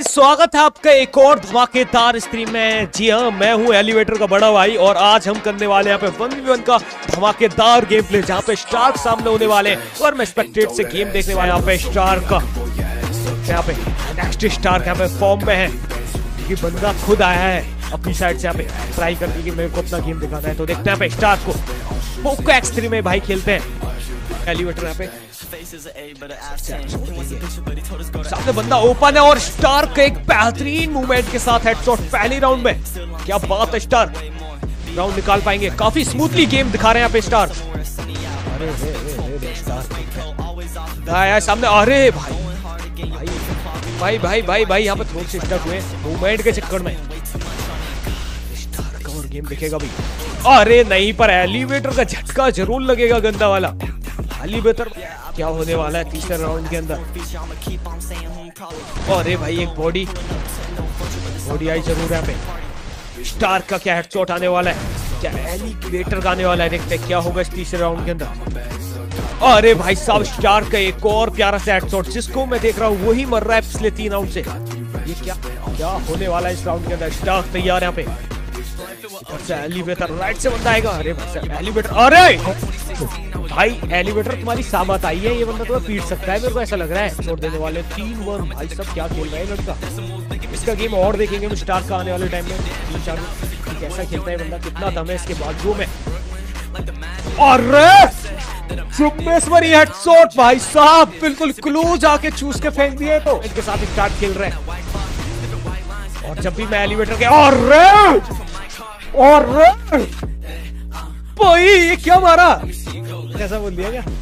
Guys, स्वागत है आपका एक और धमाकेदार स्ट्रीम में। जी हाँ, मैं हूँ एलिवेटर का बड़ा भाई और आज हम करने वाले यहाँ पे 1v1 का धमाकेदार गेम प्ले, जहाँ पे स्टार्क सामने होने वाले और मैं स्पेक्टेट से गेम देखने वाला। यहाँ पे स्टार्क का यहाँ पे नेक्स्ट स्टार्क यहाँ पे फॉर्म में है क्योंकि बंदा खुद आया है अपनी साइड से यहाँ पे ट्राई करके कि मेरे को अपना गेम दिखाना है। तो देखते हैं यहाँ पे स्टार्क को पोको X3 में भाई खेलते हैं। एलिवेटर यहाँ पे सामने बंदा ओपन है और स्टार्क एक बेहतरीन मूवमेंट के साथ हेडशॉट पहले राउंड में। क्या बात है, स्टार्क राउंड निकाल पाएंगे। काफी स्मूथली गेम दिखा रहे हैं यहाँ पे स्टार्क। अरे सामने, अरे भाई भाई भाई भाई यहाँ पे थ्रोट से स्टक हुए मूवमेंट के चक्कर में। स्टार्क और गेम दिखेगा भी, अरे नहीं, पर एलिवेटर का झटका जरूर लगेगा गंदा वाला। एलिवेटर क्या होने वाला है तीसरे राउंड के अंदर। अरे भाई एक बॉडी आई जरूर है यहाँ पे। स्टार्क का क्या हेडशॉट आने वाला है, क्या एलिवेटर का आने वाला है। देखते हैं क्या होगा इस तीसरे राउंड के अंदर। अरे भाई साहब, स्टार्क का एक और प्यारा सा हेडशॉट, जिसको मैं देख रहा हूँ वही मर रहा है पिछले 3 राउंड से। ये क्या होने वाला है इस राउंड के अंदर। स्टार्क तैयार है यहाँ पे। इधर से एलिवेटर राइट से बंदा आएगा। अरे भाई एलिवेटर, अरे भाई एलिवेटर तुम्हारी सामत आई है, ये बंदा तुम्हें पीट सकता है, मेरे को ऐसा लग रहा है। छोड़ देने वाले 3-1। भाई सब क्या खेल रहा है लड़का। इसका गेम और देखेंगे हम स्टार्क का आने वाले टाइम में। 3-4 कैसा खेलता है बंदा, कितना दम है इसके बाजुओं में। अरे चुम्बेश्वरी हेडशॉट भाई साहब, बिल्कुल क्लोज आके चूस के फेंक दिए। तो इनके साथ स्टार्ट खेल रहे हैं और जब भी मैं एलिवेटर के और भाई ये क्या मारा, कैसा बोल दिया क्या।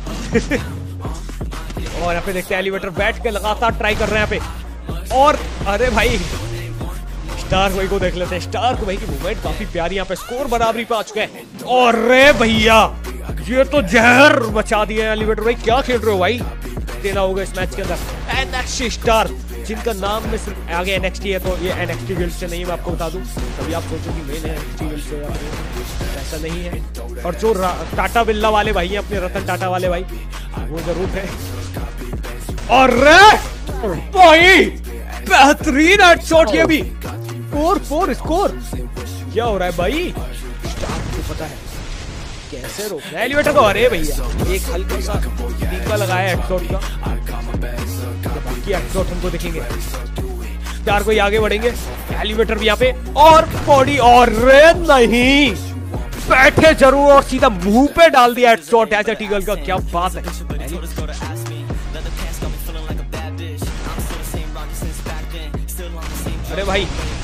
और यहाँ पे देखते हैं एलिवेटर बैठ के लगातार ट्राई कर रहे हैं यहाँ पे। और अरे भाई स्टार्क भाई को देख लेते हैं। स्टार्क भाई की मूवमेंट काफी प्यारी, यहाँ पे स्कोर बराबरी पे आ चुका है। और रे भैया ये तो जहर मचा दिया एलिवेटर भाई, क्या खेल रहे हो भाई। देना होगा इस मैच के अंदर एनएक्सटी स्टार्क, जिनका नाम में सिर्फ आगे एनएक्सटी है, तो ये एनएक्सटी गिल्ड से नहीं, मैं आपको बता दूं। कभी आप सोचो कि मैंने एनएक्सटी गिल्ड से, ऐसा नहीं है। और जो टाटा बिल्ला वाले भाई हैं, अपने रतन टाटा वाले भाई, वो जरूर है। और भाई बेहतरीन हेडशॉट, ये भी 4-4 स्कोर। क्या हो रहा है भाई, स्टार्क को पता है कैसे रोकना है एलिवेटर को। अरे भैया एक हल्का सा टीका लगाया हेडशॉट का, बाकी हेडशॉट हमको दिखेंगे। स्टार्क को आगे बढ़ेंगे, एलिवेटर भी यहाँ पे और बॉडी। और नहीं, बैठे जरूर और सीधा मुंह पे डाल दिया हेडशॉट ऐसा टीगल का। क्या बात है। अरे भाई,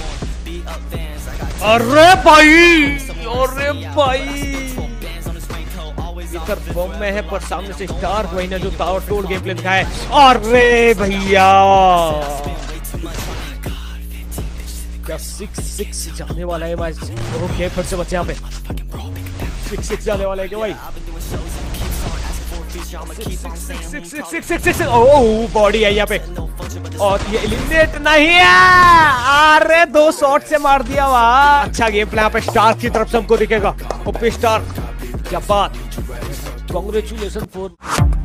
अरे भाई फॉर्म में है, पर सामने से स्टार्क वही ने जो तोड़ गेम प्ले दिखाया है। अरे भैया क्या 6-6 जाने वाला है भाई। ओके फिर से बच्चे यहाँ पे 6-6 जाने वाला है क्या भाई। 6-6 ओह बॉडी है यहाँ पे और ये एलिमिनेट नहीं है। अरे 2 शॉट से मार दिया वाह। अच्छा गेम प्ले यहाँ पे स्टार्क की तरफ से हमको दिखेगा। ओपी स्टार्क, क्या बात, कांग्रेचुलेशन फॉर